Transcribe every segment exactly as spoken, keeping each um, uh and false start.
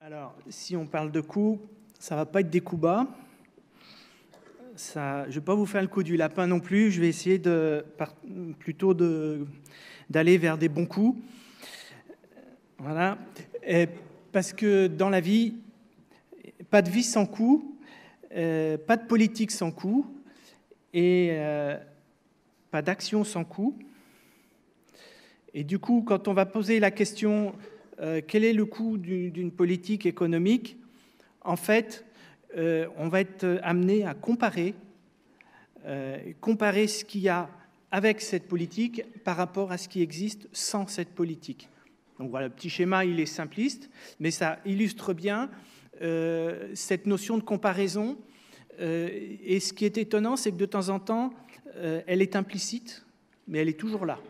Alors, si on parle de coûts, ça ne va pas être des coups bas. Ça, je ne vais pas vous faire le coup du lapin non plus. Je vais essayer de, par, plutôt de, d'aller vers des bons coups. Voilà. Et parce que dans la vie, pas de vie sans coût, euh, pas de politique sans coût, et euh, pas d'action sans coût. Et du coup, quand on va poser la question euh, quel est le coût du, d'une politique économique, en fait, euh, on va être amené à comparer, euh, comparer ce qu'il y a avec cette politique par rapport à ce qui existe sans cette politique. Donc voilà, le petit schéma, il est simpliste, mais ça illustre bien euh, cette notion de comparaison. Euh, et ce qui est étonnant, c'est que de temps en temps, euh, elle est implicite, mais elle est toujours là.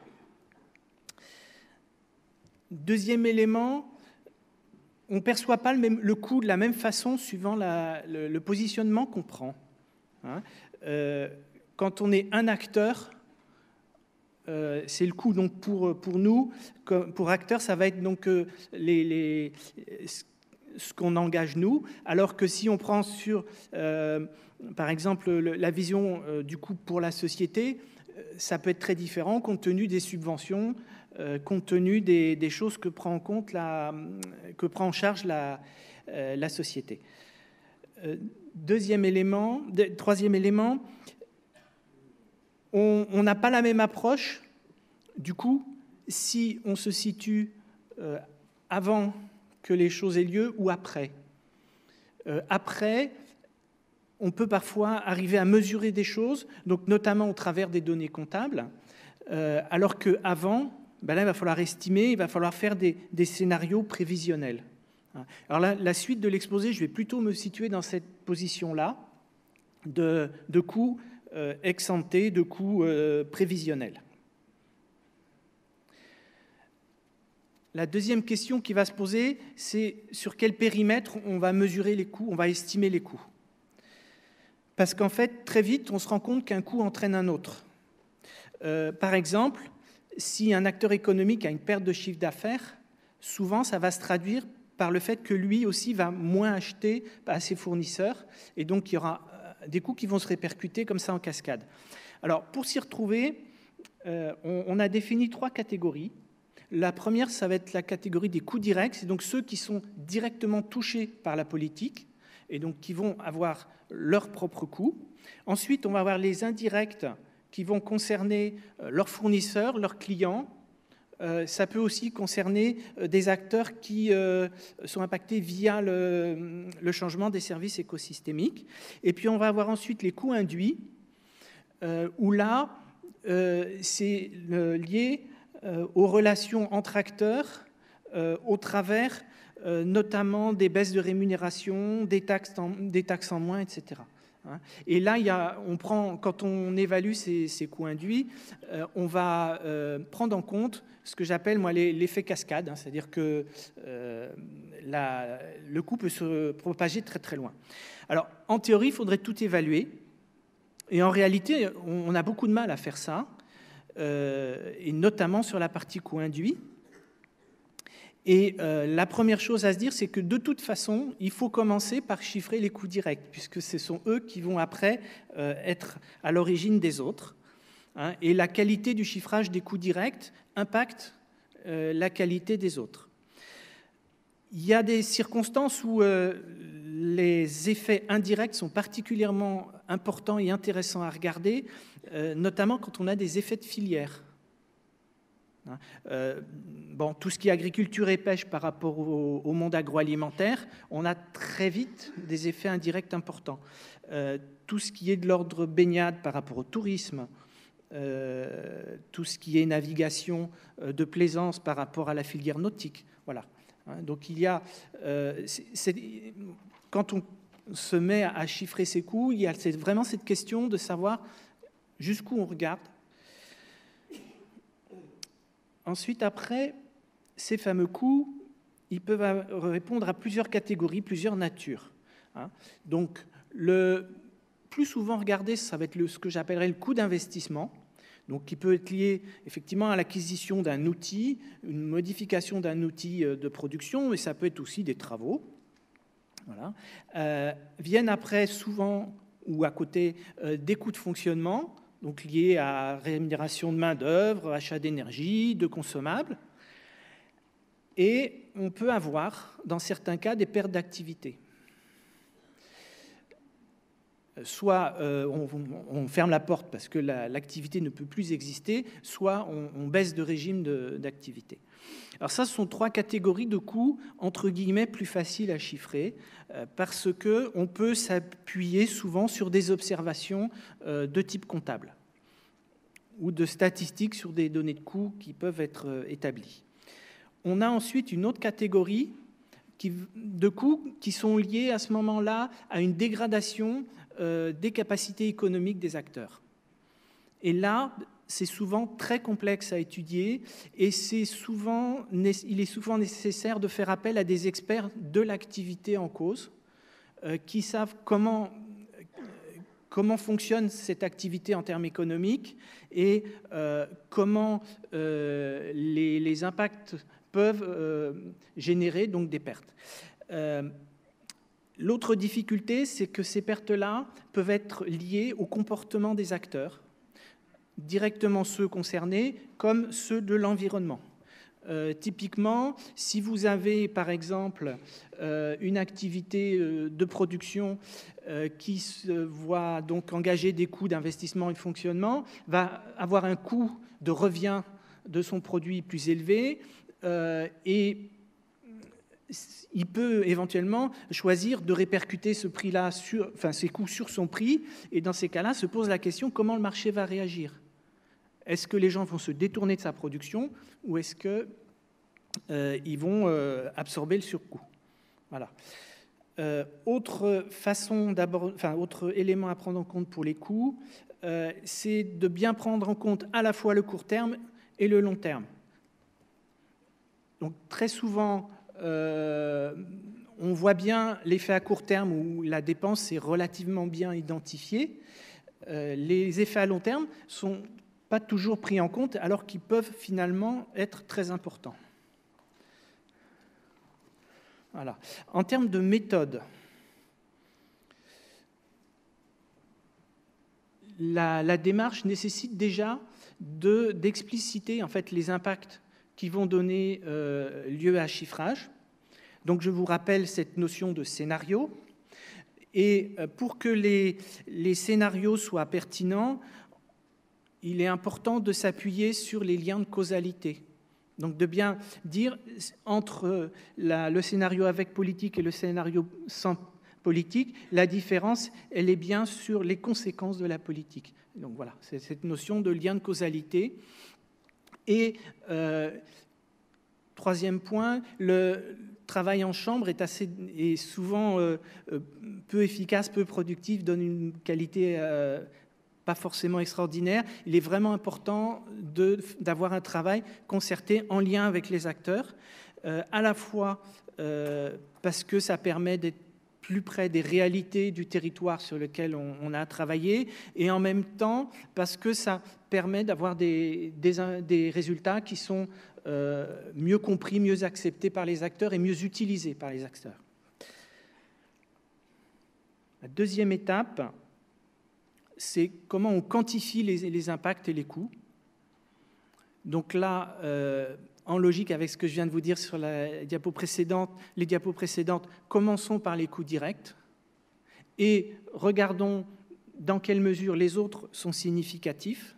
Deuxième élément, on ne perçoit pas le, même, le coût de la même façon suivant la, le, le positionnement qu'on prend. Hein. Euh, quand on est un acteur, euh, c'est le coût donc pour, pour nous, pour acteurs, ça va être donc euh, les, les, ce qu'on engage nous, alors que si on prend sur, euh, par exemple, le, la vision euh, du coût pour la société, ça peut être très différent compte tenu des subventions, Euh, compte tenu des, des choses que prend en compte la, que prend en charge la, euh, la société. Euh, deuxième élément, de, troisième élément, on n'a pas la même approche. Du coup, si on se situe euh, avant que les choses aient lieu ou après. Euh, après, on peut parfois arriver à mesurer des choses, donc notamment au travers des données comptables, euh, alors qu'avant, ben là, il va falloir estimer, il va falloir faire des, des scénarios prévisionnels. Alors là, la suite de l'exposé, je vais plutôt me situer dans cette position-là, de, de coûts euh, ex ante, de coûts euh, prévisionnels. La deuxième question qui va se poser, c'est sur quel périmètre on va mesurer les coûts, on va estimer les coûts. Parce qu'en fait, très vite, on se rend compte qu'un coût entraîne un autre. Euh, par exemple, si un acteur économique a une perte de chiffre d'affaires, souvent ça va se traduire par le fait que lui aussi va moins acheter à ses fournisseurs, et donc il y aura des coûts qui vont se répercuter comme ça en cascade. Alors pour s'y retrouver, euh, on, on a défini trois catégories. La première, ça va être la catégorie des coûts directs, c'est donc ceux qui sont directement touchés par la politique, et donc qui vont avoir leurs propres coûts. Ensuite, on va avoir les indirects, qui vont concerner leurs fournisseurs, leurs clients. Euh, ça peut aussi concerner des acteurs qui euh, sont impactés via le, le changement des services écosystémiques. Et puis, on va avoir ensuite les coûts induits, euh, où là, euh, c'est lié euh, aux relations entre acteurs, euh, au travers euh, notamment des baisses de rémunération, des taxes en, des taxes en moins, et cetera. Et là, il y a, on prend, quand on évalue ces, ces coûts induits, euh, on va euh, prendre en compte ce que j'appelle moi l'effet cascade, hein, c'est-à-dire que euh, la, le coût peut se propager très très loin. Alors, en théorie, il faudrait tout évaluer, et en réalité, on, on a beaucoup de mal à faire ça, euh, et notamment sur la partie coût induit. Et euh, la première chose à se dire, c'est que de toute façon, il faut commencer par chiffrer les coûts directs, puisque ce sont eux qui vont après euh, être à l'origine des autres. Hein, et la qualité du chiffrage des coûts directs impacte euh, la qualité des autres. Il y a des circonstances où euh, les effets indirects sont particulièrement importants et intéressants à regarder, euh, notamment quand on a des effets de filière. Euh, bon, tout ce qui est agriculture et pêche par rapport au, au monde agroalimentaire, on a très vite des effets indirects importants. Euh, tout ce qui est de l'ordre baignade par rapport au tourisme, euh, tout ce qui est navigation euh, de plaisance par rapport à la filière nautique, voilà. Hein, donc il y a, euh, c'est, c'est, quand on se met à chiffrer ses coûts, il y a c'est vraiment cette question de savoir jusqu'où on regarde. Ensuite, après, ces fameux coûts, ils peuvent répondre à plusieurs catégories, plusieurs natures. Hein. Donc, le plus souvent regardé, ça va être le, ce que j'appellerais le coût d'investissement, donc qui peut être lié effectivement à l'acquisition d'un outil, une modification d'un outil de production, mais ça peut être aussi des travaux. Voilà. Euh, viennent après souvent ou à côté euh, des coûts de fonctionnement, donc liés à rémunération de main-d'œuvre, achat d'énergie, de consommables. Et on peut avoir, dans certains cas, des pertes d'activité. Soit euh, on, on ferme la porte parce que la, l'activité ne peut plus exister, soit on, on baisse de régime de, d'activité. Alors ça, ce sont trois catégories de coûts, entre guillemets, plus faciles à chiffrer, euh, parce qu'on peut s'appuyer souvent sur des observations euh, de type comptable ou de statistiques sur des données de coûts qui peuvent être euh, établies. On a ensuite une autre catégorie qui, de coûts qui sont liés à ce moment-là à une dégradation euh, des capacités économiques des acteurs. Et là, c'est souvent très complexe à étudier et c'est souvent, il est souvent nécessaire de faire appel à des experts de l'activité en cause euh, qui savent comment, comment fonctionne cette activité en termes économiques et euh, comment euh, les, les impacts peuvent euh, générer donc des pertes. Euh, l'autre difficulté, c'est que ces pertes-là peuvent être liées au comportement des acteurs, directement ceux concernés comme ceux de l'environnement. Euh, typiquement, si vous avez par exemple euh, une activité euh, de production euh, qui se voit donc engager des coûts d'investissement et de fonctionnement, va avoir un coût de revient de son produit plus élevé euh, et il peut éventuellement choisir de répercuter ce prix-là sur, enfin, ces coûts sur son prix, et dans ces cas-là se pose la question comment le marché va réagir. Est-ce que les gens vont se détourner de sa production ou est-ce qu'ils euh, vont euh, absorber le surcoût? Voilà. Euh, autre façon d'abord, enfin, autre élément à prendre en compte pour les coûts, euh, c'est de bien prendre en compte à la fois le court terme et le long terme. Donc très souvent, euh, on voit bien l'effet à court terme où la dépense est relativement bien identifiée. Euh, les effets à long terme sont pas toujours pris en compte, alors qu'ils peuvent finalement être très importants. Voilà. En termes de méthode, la, la démarche nécessite déjà de, d'expliciter en fait, les impacts qui vont donner euh, lieu à chiffrage. Donc je vous rappelle cette notion de scénario. Et pour que les, les scénarios soient pertinents, il est important de s'appuyer sur les liens de causalité. Donc de bien dire entre la, le scénario avec politique et le scénario sans politique, la différence, elle est bien sur les conséquences de la politique. Donc voilà, c'est cette notion de lien de causalité. Et euh, troisième point, le travail en chambre est, assez, est souvent euh, peu efficace, peu productif, donne une qualité euh, pas forcément extraordinaire. Il est vraiment important de, d'avoir un travail concerté en lien avec les acteurs, euh, à la fois euh, parce que ça permet d'être plus près des réalités du territoire sur lequel on, on a travaillé, et en même temps parce que ça permet d'avoir des, des, des résultats qui sont euh, mieux compris, mieux acceptés par les acteurs et mieux utilisés par les acteurs. La deuxième étape, c'est comment on quantifie les, les impacts et les coûts. Donc là, euh, en logique avec ce que je viens de vous dire sur la diapo précédente, les diapos précédentes, commençons par les coûts directs et regardons dans quelle mesure les autres sont significatifs.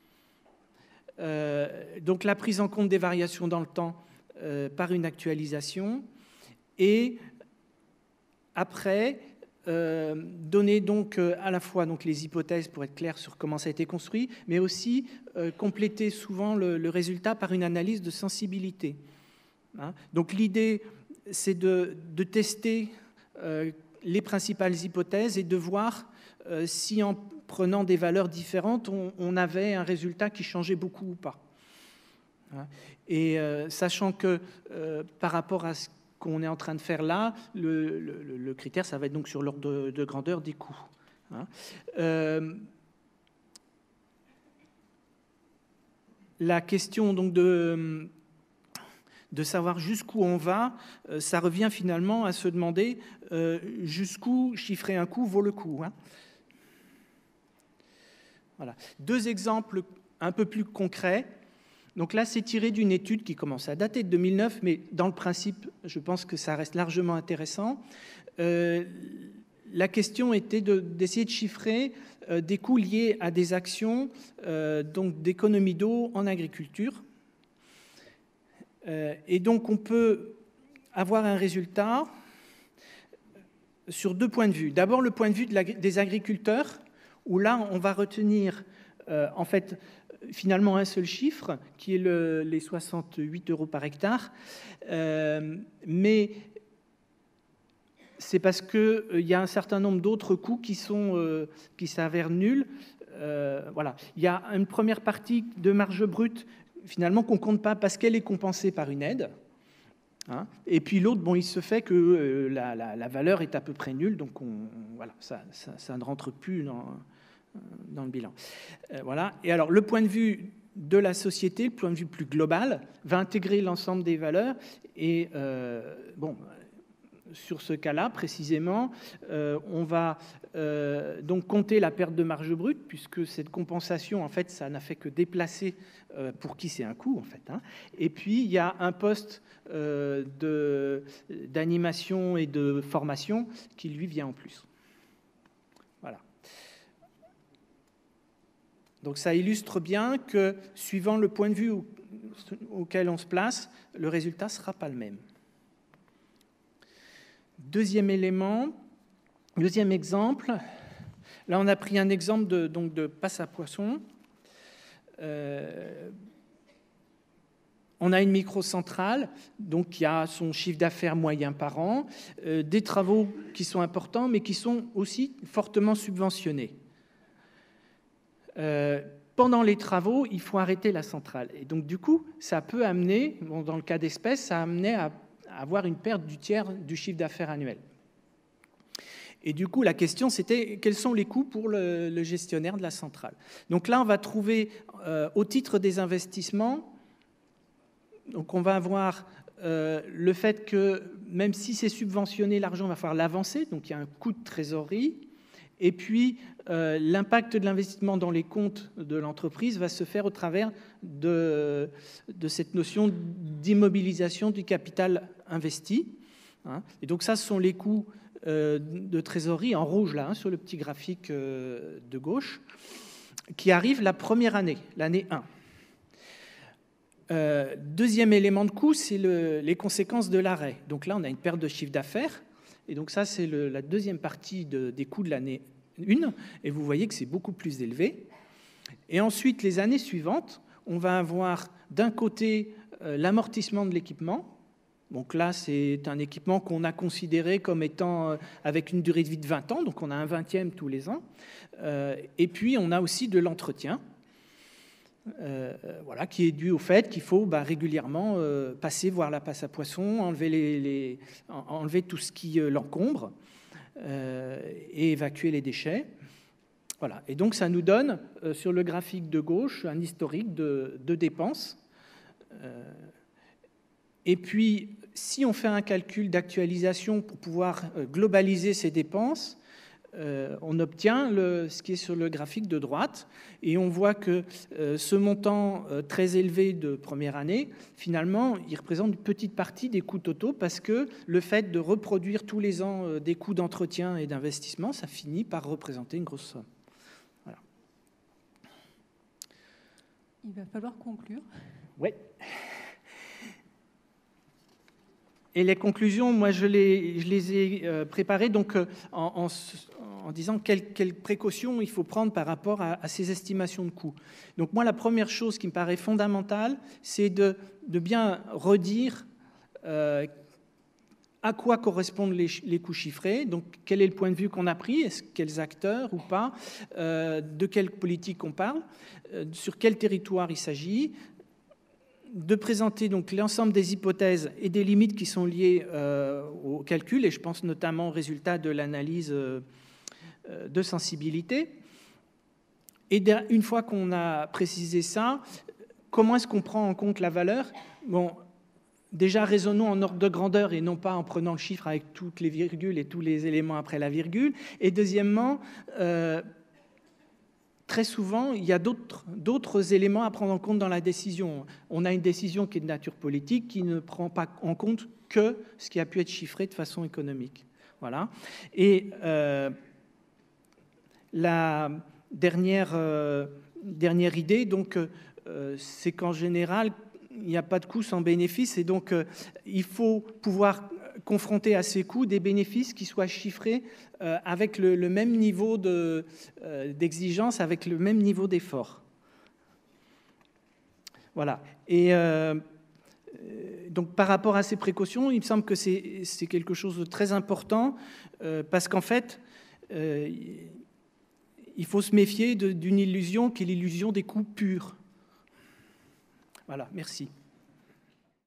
Euh, donc la prise en compte des variations dans le temps euh, par une actualisation et après, Euh, donner donc euh, à la fois donc, les hypothèses pour être clair sur comment ça a été construit, mais aussi euh, compléter souvent le, le résultat par une analyse de sensibilité. Hein. Donc l'idée, c'est de, de tester euh, les principales hypothèses et de voir euh, si en prenant des valeurs différentes, on, on avait un résultat qui changeait beaucoup ou pas. Hein. Et euh, sachant que euh, par rapport à ce qu'on est en train de faire là, le, le, le critère, ça va être donc sur l'ordre de, de grandeur des coûts. Hein. Euh, la question donc de, de savoir jusqu'où on va, euh, ça revient finalement à se demander euh, jusqu'où chiffrer un coût vaut le coup. Hein. Voilà. Deux exemples un peu plus concrets. Donc là, c'est tiré d'une étude qui commence à dater de deux mille neuf, mais dans le principe, je pense que ça reste largement intéressant. Euh, la question était de, d'essayer de chiffrer euh, des coûts liés à des actions euh, donc d'économie d'eau en agriculture. Euh, et donc, on peut avoir un résultat sur deux points de vue. D'abord, le point de vue de la, des agriculteurs, où là, on va retenir, euh, en fait, finalement un seul chiffre, qui est le, les soixante-huit euros par hectare. Euh, mais c'est parce qu'il euh, y a un certain nombre d'autres coûts qui, sont, euh, qui s'avèrent nuls. Euh, voilà. Il y a une première partie de marge brute, finalement, qu'on ne compte pas parce qu'elle est compensée par une aide. Hein. Et puis l'autre, bon, il se fait que euh, la, la, la valeur est à peu près nulle, donc on, voilà, ça, ça, ça ne rentre plus dans, dans le bilan. Euh, voilà. Et alors, le point de vue de la société, le point de vue plus global, va intégrer l'ensemble des valeurs. Et euh, bon, sur ce cas-là, précisément, euh, on va euh, donc compter la perte de marge brute, puisque cette compensation, en fait, ça n'a fait que déplacer euh, pour qui c'est un coût, en fait. Hein. Et puis, il y a un poste euh, de, d'animation et de formation qui, lui, vient en plus. Voilà. Donc, ça illustre bien que, suivant le point de vue auquel on se place, le résultat ne sera pas le même. Deuxième élément, deuxième exemple, là on a pris un exemple de, donc de passe à poisson. Euh, on a une microcentrale donc, qui a son chiffre d'affaires moyen par an, euh, des travaux qui sont importants mais qui sont aussi fortement subventionnés. Euh, pendant les travaux, il faut arrêter la centrale. Et donc du coup, ça peut amener, bon, dans le cas d'espèce, ça a amené à avoir une perte du tiers du chiffre d'affaires annuel. Et du coup, la question, c'était quels sont les coûts pour le, le gestionnaire de la centrale. Donc là, on va trouver, euh, au titre des investissements, donc on va avoir euh, le fait que, même si c'est subventionné, l'argent va falloir l'avancer, donc il y a un coût de trésorerie, et puis euh, l'impact de l'investissement dans les comptes de l'entreprise va se faire au travers de, de cette notion d'immobilisation du capital investi. Hein. Et donc ça, ce sont les coûts euh, de trésorerie en rouge, là, hein, sur le petit graphique euh, de gauche, qui arrivent la première année, l'année un. Euh, deuxième élément de coût, c'est le, les conséquences de l'arrêt. Donc là, on a une perte de chiffre d'affaires. Et donc ça, c'est le, la deuxième partie de, des coûts de l'année un. Et vous voyez que c'est beaucoup plus élevé. Et ensuite, les années suivantes, on va avoir d'un côté euh, l'amortissement de l'équipement. Donc là, c'est un équipement qu'on a considéré comme étant euh, avec une durée de vie de vingt ans. Donc on a un vingtième tous les ans. Euh, et puis, on a aussi de l'entretien. Euh, voilà, qui est dû au fait qu'il faut bah, régulièrement euh, passer voir la passe à poisson, enlever, les, les, enlever tout ce qui euh, l'encombre euh, et évacuer les déchets. Voilà. Et donc ça nous donne euh, sur le graphique de gauche un historique de, de dépenses. Euh, et puis si on fait un calcul d'actualisation pour pouvoir euh, globaliser ces dépenses, Euh, on obtient le, ce qui est sur le graphique de droite et on voit que euh, ce montant euh, très élevé de première année, finalement, il représente une petite partie des coûts totaux parce que le fait de reproduire tous les ans euh, des coûts d'entretien et d'investissement, ça finit par représenter une grosse somme. Voilà. Il va falloir conclure. Oui. Et les conclusions, moi, je les, je les ai euh, préparées donc, euh, en, en, en disant quelles, quelles précautions il faut prendre par rapport à, à ces estimations de coûts. Donc moi, la première chose qui me paraît fondamentale, c'est de, de bien redire euh, à quoi correspondent les, les coûts chiffrés, donc quel est le point de vue qu'on a pris, est-ce quels acteurs ou pas, euh, de quelle politique on parle, euh, sur quel territoire il s'agit, de présenter donc l'ensemble des hypothèses et des limites qui sont liées euh, au calcul, et je pense notamment aux résultats de l'analyse euh, de sensibilité. Et une fois qu'on a précisé ça, comment est-ce qu'on prend en compte la valeur ? Bon, déjà, raisonnons en ordre de grandeur et non pas en prenant le chiffre avec toutes les virgules et tous les éléments après la virgule. Et deuxièmement, euh, très souvent, il y a d'autres, d'autres éléments à prendre en compte dans la décision. On a une décision qui est de nature politique, qui ne prend pas en compte que ce qui a pu être chiffré de façon économique. Voilà. Et euh, la dernière, euh, dernière idée, donc, euh, c'est qu'en général, il n'y a pas de coût sans bénéfice, et donc euh, il faut pouvoir confronter à ces coûts des bénéfices qui soient chiffrés euh, avec le, le même niveau de, euh, d'exigence, avec le même niveau d'effort. Voilà. Et euh, donc par rapport à ces précautions, il me semble que c'est, c'est quelque chose de très important, euh, parce qu'en fait, euh, il faut se méfier de, d'une illusion qui est l'illusion des coûts purs. Voilà, merci.